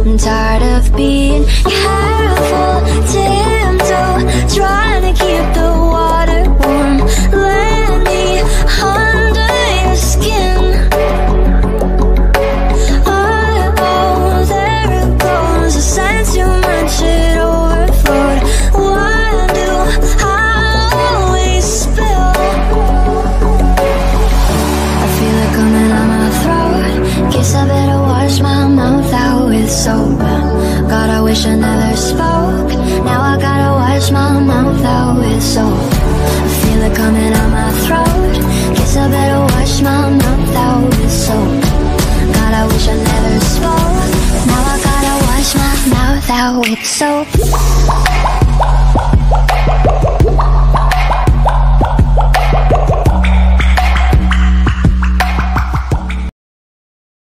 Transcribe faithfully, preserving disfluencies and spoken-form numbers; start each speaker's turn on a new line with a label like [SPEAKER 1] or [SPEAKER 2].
[SPEAKER 1] I'm tired of being careful, tiptoe, trying to keep the water warm. Let me under your skin. Oh, there it goes. I sense too much, it overflowed. Why do I always spill? I feel it coming on my throat. Guess I better wash my mouth out with soap. God, I wish I never spoke. Now I gotta wash my mouth out with soap. I feel it coming on my throat. Guess I better wash my mouth out with soap. God, I wish I never spoke. Now I gotta wash my mouth out with soap.